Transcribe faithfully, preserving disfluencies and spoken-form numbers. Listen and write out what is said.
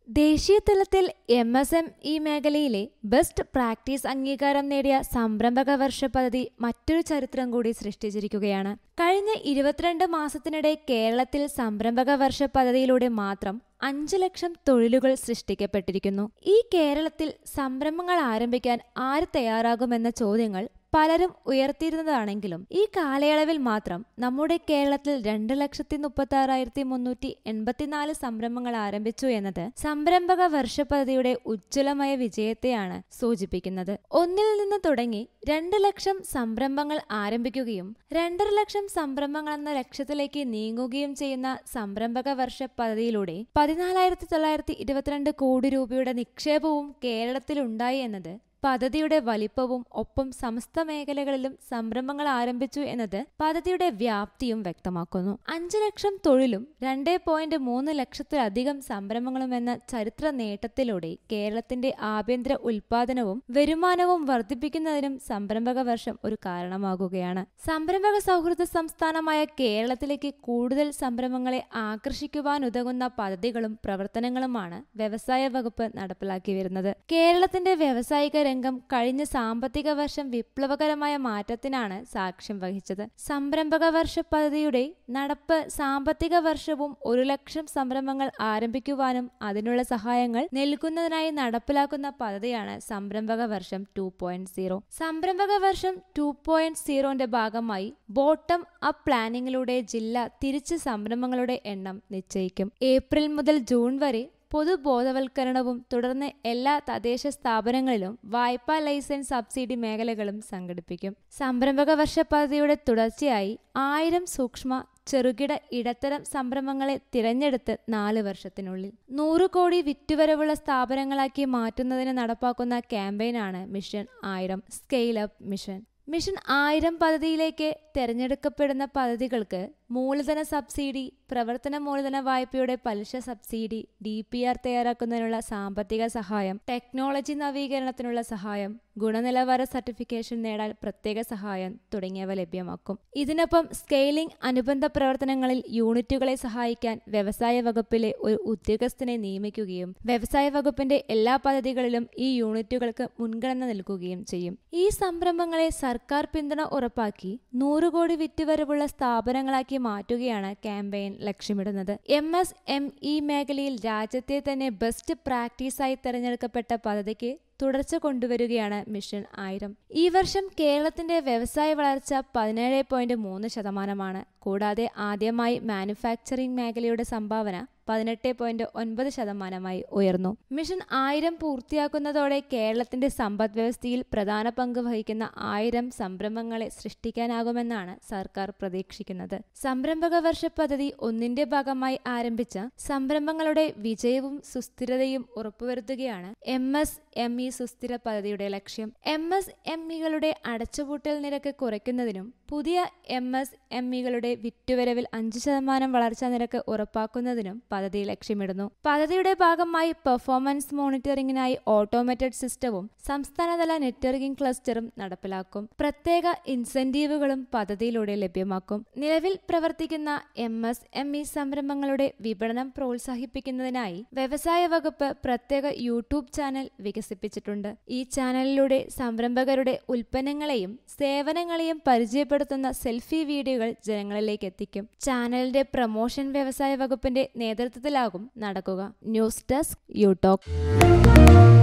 ദേശീയ തലത്തിൽ M S M E മേഖലയിലെ ബെസ്റ്റ് പ്രാക്ടീസ് അംഗീകാരം നേടിയ സംരംഭക വർഷ പദ്ധതി മറ്റൊരു ചരിത്രം കൂടി സൃഷ്ടിച്ചിരിക്കുകയാണ്. കഴിഞ്ഞ ഇരുപത്തിരണ്ട് മാസത്തിനിടെ കേരളത്തിൽ സംരംഭക വർഷ പദ്ധതിയിലൂടെ മാത്രം അഞ്ചു ലക്ഷം തൊഴിലുകൾ സൃഷ്ടിക്കപ്പെട്ടിരിക്കുന്നു. ഈ കേരളത്തിൽ സംരംഭങ്ങൾ ആരംഭിക്കാൻ ആര് തയ്യാറാകുമെന്ന ചോദ്യങ്ങൾ പലരും ഉയർത്തിയിരുന്നതാണെങ്കിലും ഈ കാലയളവിൽ മാത്രം നമ്മുടെ കേരളത്തിൽ രണ്ട് ലക്ഷത്തി മുപ്പത്തി ആറായിരത്തി മുന്നൂറ്റി എൺപത്തിനാല് സംരംഭങ്ങൾ ആരംഭിച്ചു എന്നത് സംരംഭക വർഷ പദ്ധതിയുടെ ഉജ്ജ്വലമായ വിജയത്തെയാണ് സൂചിപ്പിക്കുന്നത്. ഒന്നിൽ നിന്ന് തുടങ്ങി രണ്ട് ലക്ഷം സംരംഭങ്ങൾ ആരംഭിക്കുകയും രണ്ടര ലക്ഷം സംരംഭങ്ങൾ എന്ന ലക്ഷ്യത്തിലേക്ക് നീങ്ങുകയും ചെയ്യുന്ന സംരംഭക വർഷ പദ്ധതിയിലൂടെ പതിനാലായിരത്തി തൊള്ളായിരത്തി ഇരുപത്തിരണ്ട് കോടി രൂപയുടെ നിക്ഷേപവും കേരളത്തിലുണ്ടായി എന്നത് പദ്ധതിയുടെ വലിപ്പവും ഒപ്പം സമസ്ത മേഖലകളിലും സംരംഭങ്ങൾ ആരംഭിച്ചു എന്നത് പദ്ധതിയുടെ വ്യാപ്തിയും വ്യക്തമാക്കുന്നു. അഞ്ചു ലക്ഷം തൊഴിലും രണ്ട് പോയിന്റ് മൂന്ന് ലക്ഷത്തിലധികം സംരംഭങ്ങളും എന്ന ചരിത്ര നേട്ടത്തിലൂടെ കേരളത്തിന്റെ ആഭ്യന്തര ഉൽപാദനവും വരുമാനവും വർദ്ധിപ്പിക്കുന്നതിനും സംരംഭക വർഷം ഒരു കാരണമാകുകയാണ്. സംരംഭക സൗഹൃദ സംസ്ഥാനമായ കേരളത്തിലേക്ക് കൂടുതൽ സംരംഭങ്ങളെ ആകർഷിക്കുവാനുതകുന്ന പദ്ധതികളും പ്രവർത്തനങ്ങളുമാണ് വ്യവസായ വകുപ്പ് നടപ്പിലാക്കി വരുന്നത്. കേരളത്തിന്റെ വ്യവസായിക രംഗം കഴിഞ്ഞ സാമ്പത്തിക വർഷം വിപ്ലവകരമായ മാറ്റത്തിനാണ് സാക്ഷ്യം വഹിച്ചത്. സംരംഭക വർഷ പദ്ധതിയുടെ നടപ്പ് സാമ്പത്തിക വർഷവും ഒരു ലക്ഷം സംരംഭങ്ങൾ ആരംഭിക്കുവാനും അതിനുള്ള സഹായങ്ങൾ നൽകുന്നതിനായി നടപ്പിലാക്കുന്ന പദ്ധതിയാണ് സംരംഭക വർഷം ടു പോയിന്റ് സീറോ. സംരംഭക വർഷം ടു പോയിന്റ് സീറോന്റെ ഭാഗമായി ബോട്ടം അപ്പ് പ്ലാനിങ്ങിലൂടെ ജില്ല തിരിച്ച് സംരംഭങ്ങളുടെ എണ്ണം നിശ്ചയിക്കും. ഏപ്രിൽ മുതൽ ജൂൺ വരെ പൊതുബോധവൽക്കരണവും തുടർന്ന് എല്ലാ തദ്ദേശ സ്ഥാപനങ്ങളിലും വായ്പാ ലൈസൻസ് സബ്സിഡി മേഖലകളും സംഘടിപ്പിക്കും. സംരംഭക വർഷ പദ്ധതിയുടെ തുടർച്ചയായി ആയിരം സൂക്ഷ്മ ചെറുകിട ഇടത്തരം സംരംഭങ്ങളെ തിരഞ്ഞെടുത്ത് നാല് വർഷത്തിനുള്ളിൽ നൂറ് കോടി വിറ്റുവരവുള്ള സ്ഥാപനങ്ങളാക്കി മാറ്റുന്നതിന് നടപ്പാക്കുന്ന ക്യാമ്പയിനാണ് മിഷൻ ആയിരം സ്കെയിൽ അപ്പ് മിഷൻ. മിഷൻ ആയിരം പദ്ധതിയിലേക്ക് തിരഞ്ഞെടുക്കപ്പെടുന്ന പദ്ധതികൾക്ക് മൂലധന സബ്സിഡി, പ്രവർത്തന മൂലധന വായ്പയുടെ പലിശ സബ്സിഡി, ഡി പി ആർ തയ്യാറാക്കുന്നതിനുള്ള സാമ്പത്തിക സഹായം, ടെക്നോളജി നവീകരണത്തിനുള്ള സഹായം, ഗുണനിലവാര സർട്ടിഫിക്കേഷൻ നേടാൻ പ്രത്യേക സഹായം തുടങ്ങിയവ ലഭ്യമാക്കും. ഇതിനൊപ്പം സ്കെയിലിംഗ് അനുബന്ധ പ്രവർത്തനങ്ങളിൽ യൂണിറ്റുകളെ സഹായിക്കാൻ വ്യവസായ വകുപ്പിലെ ഒരു ഉദ്യോഗസ്ഥനെ നിയമിക്കുകയും വ്യവസായ വകുപ്പിന്റെ എല്ലാ പദ്ധതികളിലും ഈ യൂണിറ്റുകൾക്ക് മുൻഗണന നൽകുകയും ചെയ്യും. ഈ സംരംഭങ്ങളെ സർക്കാർ പിന്തുണ ഉറപ്പാക്കി നൂറ് കോടി വിറ്റുവരവുള്ള സ്ഥാപനങ്ങളാക്കി മാറ്റുകയാണ് ക്യാമ്പയിൻ ലക്ഷ്യമിടുന്നത്. എം എസ് എം ഇ മേഖലയിൽ രാജ്യത്തെ തന്നെ ബെസ്റ്റ് പ്രാക്ടീസായി തെരഞ്ഞെടുക്കപ്പെട്ട പദ്ധതിക്ക് തുടർച്ച കൊണ്ടുവരികയാണ് മിഷൻ ആയിരം. ഈ വർഷം കേരളത്തിന്റെ വ്യവസായ വളർച്ച പതിനേഴ് പോയിന്റ് മൂന്ന് ശതമാനമാണ്. കൂടാതെ ആദ്യമായി മാനുഫാക്ചറിംഗ് മേഖലയുടെ സംഭാവന പതിനെട്ട് പോയിന്റ് ഒൻപത് ശതമാനമായി ഉയർന്നു. മിഷൻ ആയിരം പൂർത്തിയാക്കുന്നതോടെ കേരളത്തിന്റെ സമ്പദ് വ്യവസ്ഥയിൽ പ്രധാന പങ്ക് വഹിക്കുന്ന ആയിരം സംരംഭങ്ങളെ സൃഷ്ടിക്കാനാകുമെന്നാണ് സർക്കാർ പ്രതീക്ഷിക്കുന്നത്. സംരംഭക വർഷ പദ്ധതി ഒന്നിന്റെ ഭാഗമായി ആരംഭിച്ച സംരംഭങ്ങളുടെ വിജയവും സുസ്ഥിരതയും ഉറപ്പുവരുത്തുകയാണ് എം എസ് എം ഇ സുസ്ഥിര പദ്ധതിയുടെ ലക്ഷ്യം. എം എസ് എം ഇകളുടെ അടച്ചുപൂട്ടൽ നിരക്ക് കുറയ്ക്കുന്നതിനും പുതിയ എം എസ് എം ഇകളുടെ വിറ്റുവരവിൽ അഞ്ച് ശതമാനം വളർച്ചാ നിരക്ക് ഉറപ്പാക്കുന്നതിനും പദ്ധതി ലക്ഷ്യമിടുന്നു. പദ്ധതിയുടെ ഭാഗമായി പെർഫോമൻസ് മോണിറ്ററിംഗിനായി ഓട്ടോമേറ്റഡ് സിസ്റ്റവും സംസ്ഥാനതല നെറ്റ്വർക്കിംഗ് ക്ലസ്റ്ററും നടപ്പിലാക്കും. പ്രത്യേക ഇൻസെന്റീവുകളും പദ്ധതിയിലൂടെ ലഭ്യമാക്കും. നിലവിൽ പ്രവർത്തിക്കുന്ന എം എസ് എം ഇ സംരംഭങ്ങളുടെ വിപണനം പ്രോത്സാഹിപ്പിക്കുന്നതിനായി വ്യവസായ വകുപ്പ് പ്രത്യേക യൂട്യൂബ് ചാനൽ വികസിപ്പിച്ചിട്ടുണ്ട്. ഈ ചാനലിലൂടെ സംരംഭകരുടെ ഉൽപ്പന്നങ്ങളെയും സേവനങ്ങളെയും പരിചയപ്പെടുത്തുന്ന സെൽഫി വീഡിയോകൾ ജനങ്ങളിലേക്ക് എത്തിക്കും. ചാനലിന്റെ പ്രമോഷൻ വ്യവസായ വകുപ്പിന്റെ നേതൃത്വത്തിലാകും നടക്കുക. News desk യൂടോക്ക്.